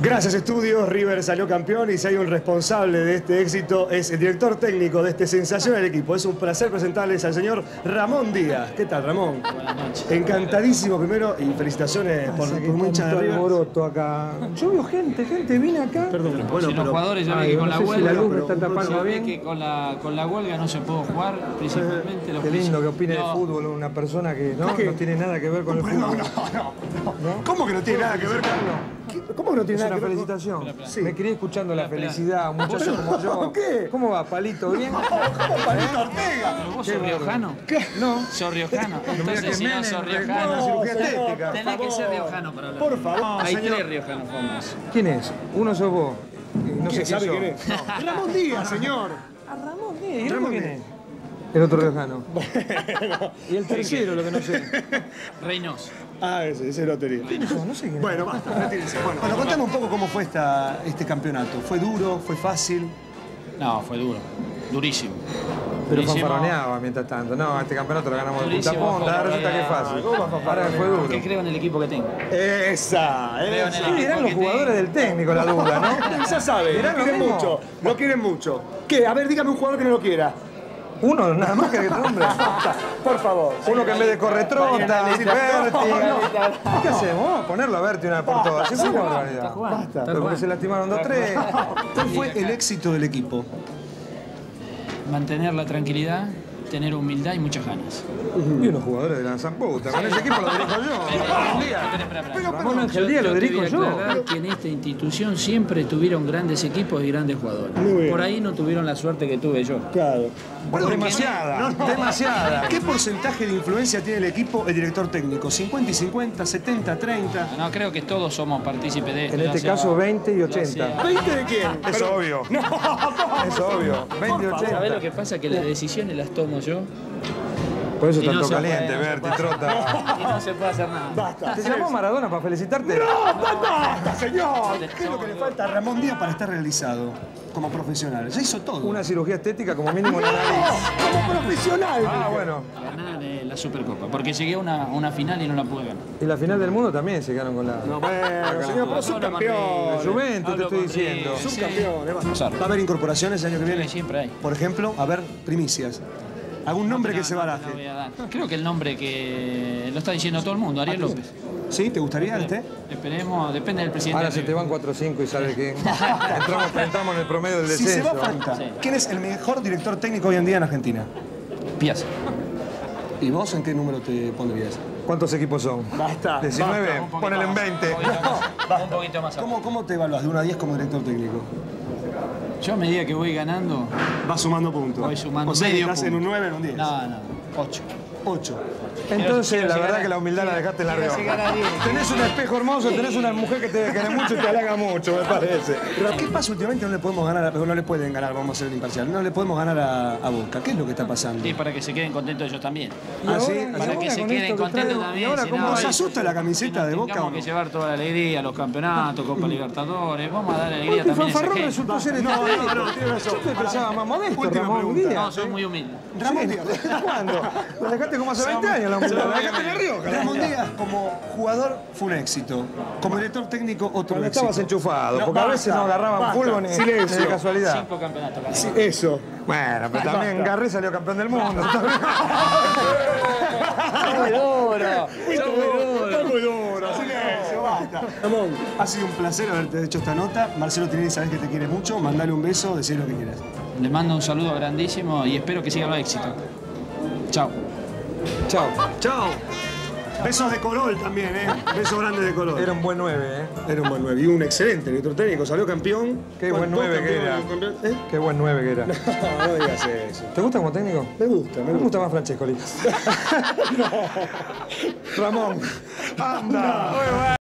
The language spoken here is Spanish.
Gracias, estudios. River salió campeón y si hay un responsable de este éxito es el director técnico de este sensacional equipo. Es un placer presentarles al señor Ramón Díaz. ¿Qué tal, Ramón? Buenas noches. Encantadísimo primero y felicitaciones por mucha de River. Alboroto acá. Yo veo gente, vine acá. Perdón, Bueno, si los jugadores ya ven que con la huelga, la luz me está tapando ve bien. que con la huelga no se pudo jugar, principalmente los Qué lindo que opine de No, fútbol una persona que no tiene nada que ver con el fútbol. No. ¿Cómo que no tiene nada que ver con...? ¿Cómo que no tiene Es nada una que ver con...? felicitación. Sí. Me crié escuchando la felicidad, un muchacho como yo. ¿Qué? ¿Cómo va, Palito? ¿Bien? ¿Cómo Palito Ortega? ¿Pero vos sos riojano? ¿Qué? No. ¿Sos riojano? Entonces, si no sos una riojano, cirugía estética. tenés que ser riojano para hablar. Por favor, Hay señor. 3 riojanos famosos. ¿Quién es? Uno sos vos. No sé quién ¿Sabe sos. quién es? Ramón Díaz, señor. Ah, Ramón, ¿y el Ramón otro quién Díaz. es? El otro riojano. Y el tercero, lo que no sé. Reynoso. Ah, ese lo tenía. No sé quién es. Bueno, basta, retírense. Bueno, contame un poco cómo fue este campeonato. ¿Fue duro? ¿Fue fácil? No, fue duro. Durísimo. Pero Durísimo. fanfaroneaba mientras tanto. No, este campeonato lo ganamos de punta a Durísimo, punta. Ahora resulta que es fácil. ¿Cómo va a fanfaronear? Ahora fue duro. Porque creo en el equipo que tengo. Esa. Creo en el Sí, equipo eran los que jugadores tengo. del técnico, la duda, ¿no? Ya sabe, Mirá lo lo quieren mismo. mucho. Lo quieren mucho. ¿Qué? A ver, dígame un jugador que no lo quiera. Uno, nada más que el nombre. Por favor. Uno que en vez de correr trota, Berti. ¿Qué hacemos? Vamos a ponerlo a Berti una por todas. Sí, fue una Está barbaridad. jugando. Está Pero porque se jugando. lastimaron 2-3. ¿Cuál fue el éxito del equipo? Mantener la tranquilidad, tener humildad y muchas ganas. Y unos jugadores de la Zamputa. Con ese equipo lo dirijo yo. Ramón Ángel Díaz lo te dirijo voy a yo. aclarar que en esta institución siempre tuvieron grandes equipos y grandes jugadores. Muy bien. Por ahí no tuvieron la suerte que tuve yo. Claro. Demasiada. Demasiada. ¿Qué porcentaje de influencia tiene el equipo, el director técnico? ¿50 y 50, 70, 30? No, creo que todos somos partícipes de esto. En ya este sea- caso 20 y ya 80. sea- ¿20 de quién? Es obvio. Es obvio. 20 y ¿Sabés lo 80. que pasa? Que las decisiones las tomo yo Por eso Y no tanto se caliente, puede, no se Berti, puede. trota. y no se puede hacer nada. Basta. ¿Te llamó Maradona para felicitarte? ¡Basta, señor! ¿Qué es lo que le falta a Ramón Díaz para estar realizado como profesional? Ya hizo todo. Una cirugía estética como mínimo en la nariz. Como profesional. Ah, bueno. Ganar la Supercopa, porque llegué a una final y no la pude ganar. Y la final del mundo también se quedaron con la... No, bueno, señor, pero subcampeón. Juventus, te Hablo estoy contigo. diciendo. Subcampeón. ¿Va a haber incorporaciones el año que Creo viene? que siempre hay. Por ejemplo, a ver, primicias. ¿Algún nombre que se No baraje? voy a dar. Creo que el nombre que lo está diciendo todo el mundo, Ariel López. ¿Sí? ¿Te gustaría este? Esperemos, depende del presidente. Ahora se te van 4 o 5 y sabes que entramos en el promedio del Si se descenso. va Fanta, Sí. ¿quién es el mejor director técnico hoy en día en Argentina? Piazza. ¿Y vos en qué número te pondrías? ¿Cuántos equipos son? Basta. 19, Un poquito ponele en más, 20. Un poquito más. ¿Cómo te evaluás de 1 a 10 como director técnico? Yo a medida que voy ganando, Vas sumando puntos. voy sumando O sea, que medio estás en un punto. 9, en un 10. No, 8. 8. Entonces, Quiero la llegar verdad a- que la humildad la dejaste en la quiero llegar a Rioja. 10. Tenés un espejo hermoso, tenés una mujer que te quiere mucho y te halaga mucho, me parece. Pero ¿qué pasa últimamente? No le podemos ganar, no le pueden ganar, vamos a ser imparcial. No le podemos ganar a Boca. ¿Qué es lo que está pasando? Sí, para que se queden contentos ellos también. ¿Ah, sí? Para que se queden contentos también. si no, ¿Nos y- asusta la camiseta de Boca o Tenemos no? que llevar toda la alegría, los campeonatos, Copa Libertadores. Vamos a dar alegría Este también a esa fanfarrón gente. resultó ser No, tiene razón. Yo te pensaba más modesto, Última Ramón pregunta. No, Díaz. soy muy humilde. Ramón Díaz. ¿Cuándo? Lo dejaste como hace 20 años la humildad. La dejaste en la Rioja. Ramón Díaz como jugador fue un éxito. Como director técnico otro Cuando éxito. estabas enchufado, No, porque a veces basta, no agarraban basta. fútbol ni Silencio. de casualidad. 5 campeonatos. ganamos. Sí, eso. Bueno, pero también Garré salió campeón del mundo. Muy duro. Está muy duro, silencio, basta. Ramón, ha sido un placer haberte hecho esta nota. Marcelo Tinelli, sabes que te quiere mucho. Mandale un beso, decir lo que quieras. Les mando un saludo grandísimo y espero que siga el éxito. Chao. Chao. Chao. Besos de Corol también, ¿eh? Besos grandes de Corol. Era un buen 9, ¿eh? Era un buen 9 y un excelente director técnico. Salió campeón. Qué buen 9 que era. ¿Eh? Qué buen 9 que era. No digas eso. ¿Te gusta como técnico? Me gusta, Me gusta más Francescoli. Ramón. Anda.